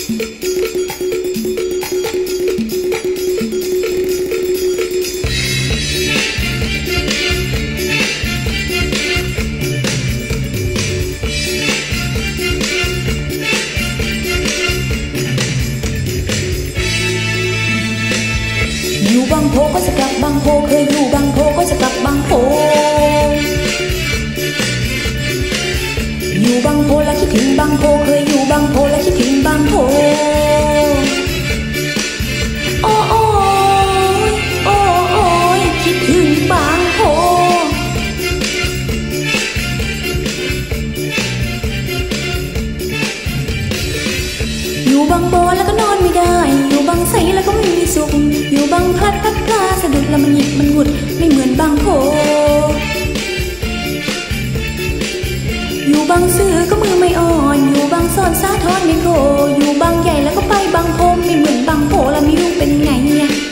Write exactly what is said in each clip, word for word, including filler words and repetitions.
อยู่บางโพก็จะกลับบางโพเคยอยู่บางโพก็จะกลับบางโพอยู่บางโพแล้วคิดถึงบางโพเคยอยู่บางโพแล้วคิดถึงบางโพโอ้โอ้ยโอ้โอ้ยคิดถึงบางโพอยู่บางโบแล้วก็นอนไม่ได้อยู่บางไสแล้วก็ไม่มีสุขอยู่บางพลัดพลัดพลาสะดุดแล้วมันหยิบมันหงุดไม่เหมือนบางโพอยู่บางซื่อก็มือไม่อ่อนอยู่บางซ่อนสาทอนไม่โกอยู่บางใหญ่แล้วก็ไปบางโพไม่เหมือนบางโพแล้วไม่รู้เป็นไง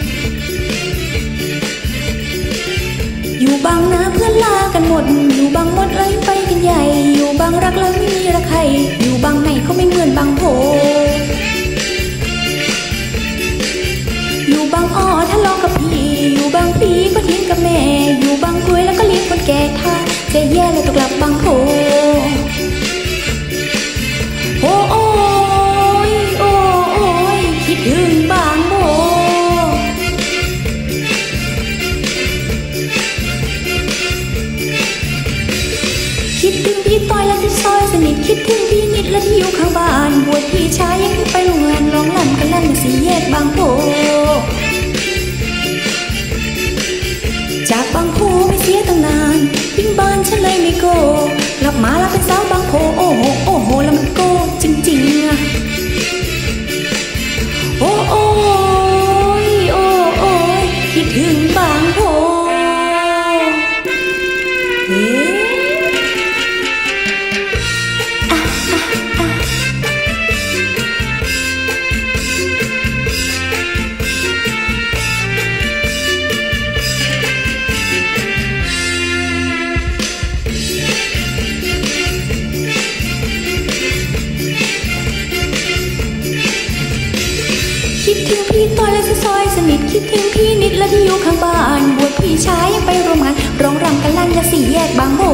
อยู่บางนาเพื่อนลากันหมดอยู่บางหมดเลยไปกันใหญ่อยู่บางรักแล้วไม่มีรักใครอยู่บางไหนก็ไม่เหมือนบางโพอยู่บางอ้อทะเลาะกับพี่อยู่บางปีก็เถียงกับแม่อยู่บางกล้วยแล้วก็เลี้ยงคนแก่ท่าใจแย่เลยตกหลับบางโพโอ้โอ้ยโอ้โอ้ยคิดถึงบางโพคิดถึงพี่ต้อยและที่ซอยสนิทคิดถึงพี่นิดและที่อยู่ข้างบ้านบวชพี่ชายยังไปโรงงานร้องลำกันลั่นสี่แยกบางโพจากบางโพไม่เสียตั้งนานทิ้งบ้านฉันเลยไม่โกกลับมาแล้วเป็นสาวบางโพโอ้โหโอ้โหแล้วมันโกจริงๆอะโอ้โอ้ยโอ้โอ้ยคิดถึงบางโพเฮ้อะอะอะคิดถึงพี่ต้อยและซอยสนิทคิดถึงพี่นิดและที่อยู่ข้างบ้านบวชพี่ชายยังไปโรงงานร้องรำกันลั่นและสี่แยกบางโพ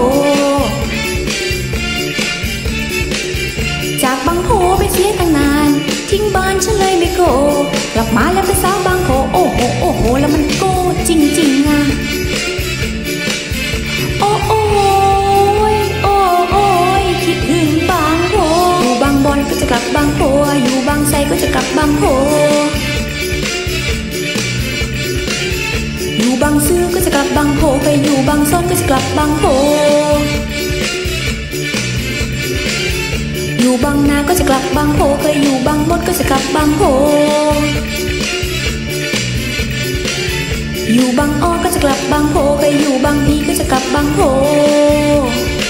จากบางโพไปเสียตั้งนานทิ้งบ้านฉันเลยไม่โกกลับมาแล้วเป็นสาวบางโพโอ้โหโอ้โหแล้วมันโกจริงๆอะโอ้โอ้ยโอ้โอ้ยคิดถึงบางโพอยู่บางบอนก็จะกลับบางโพอยู่บางไทรก็จะกลับบางโพอยู่บางซื่อก็จะกลับบางโพไปอยู่บางซ่อนก็จะกลับบางโพอยู่บางนาก็จะกลับบางโพเคยอยู่บางมดก็จะกลับบางโพอยู่บางอ้อก็จะกลับบางโพเคยอยู่บางพีก็จะกลับบางโพ